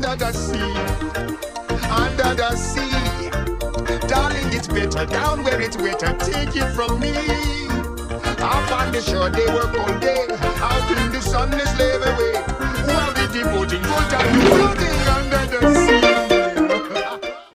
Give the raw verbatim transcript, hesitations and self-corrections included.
under the sea, under the sea. Darling, it's better down where it's wetter. Take it from me. Up on the shore, they work all day. Out in the sun, they slay.